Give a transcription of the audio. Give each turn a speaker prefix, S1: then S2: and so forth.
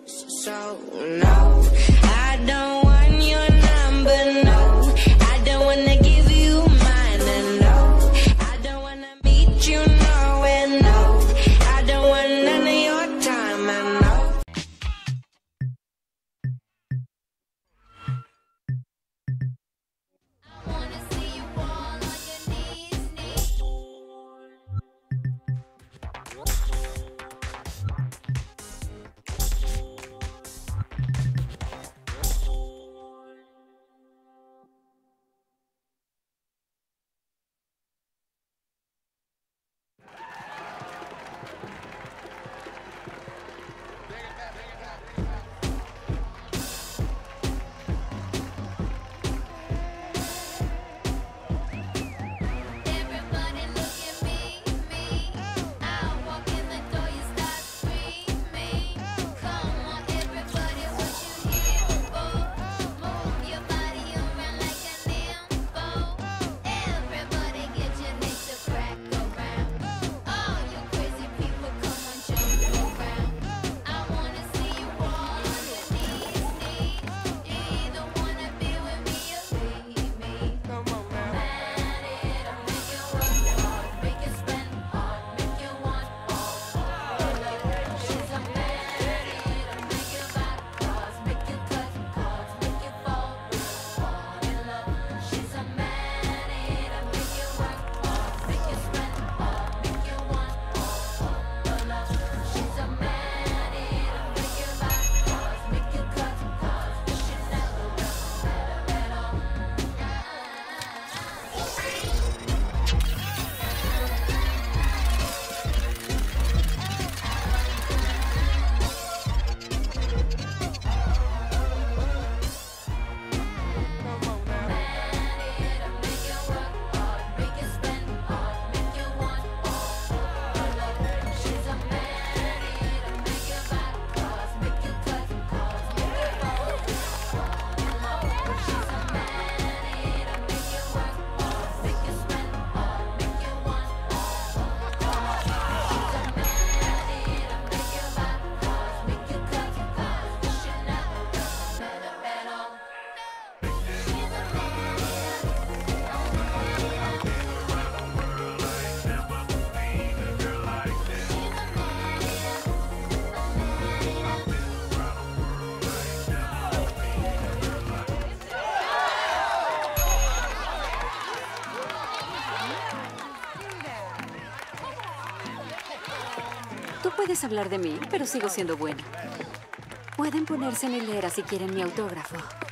S1: So, no, I don't want your number, no. I don't wanna give you mine, and no. I don't wanna meet you nowhere, no. I don't want none of your time, and no.
S2: Tú puedes hablar de mí, pero sigo siendo buena. Pueden ponerse en hilera si quieren mi autógrafo.